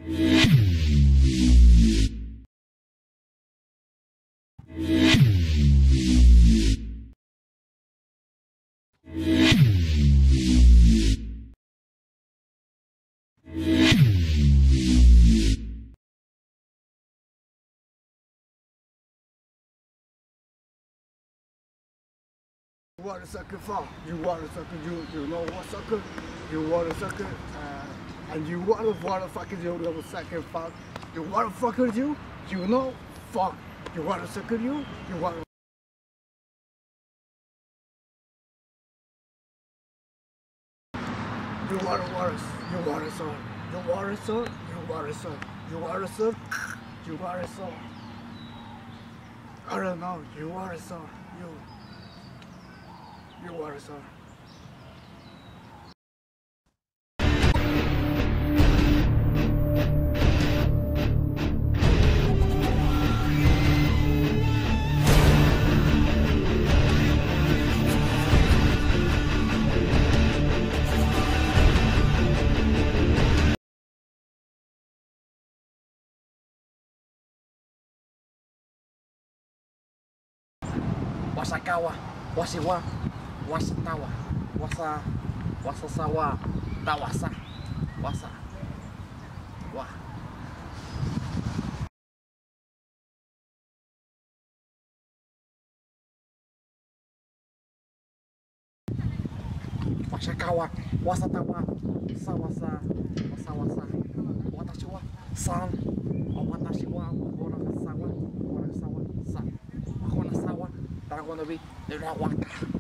You want a sucker for? You want a sucker? You know what sucker? You want a sucker? And you want a fucking you know sucker fuck? You want a fucker you? You know fuck? You want a sucker you? You want a You want a son? You want a son? You want a son? You want a son? You want a son? I don't know. You want a son? You want a son? Wasakawa, wasiwa, wasatawa, wasasawa, tawasa, wasa, wa. Wasakawa, wasatawa, sawasa, wasawasa, watashi wa san, watashi wa warasawa, sa. Ako na sawa, para ko na bi, nilawaka.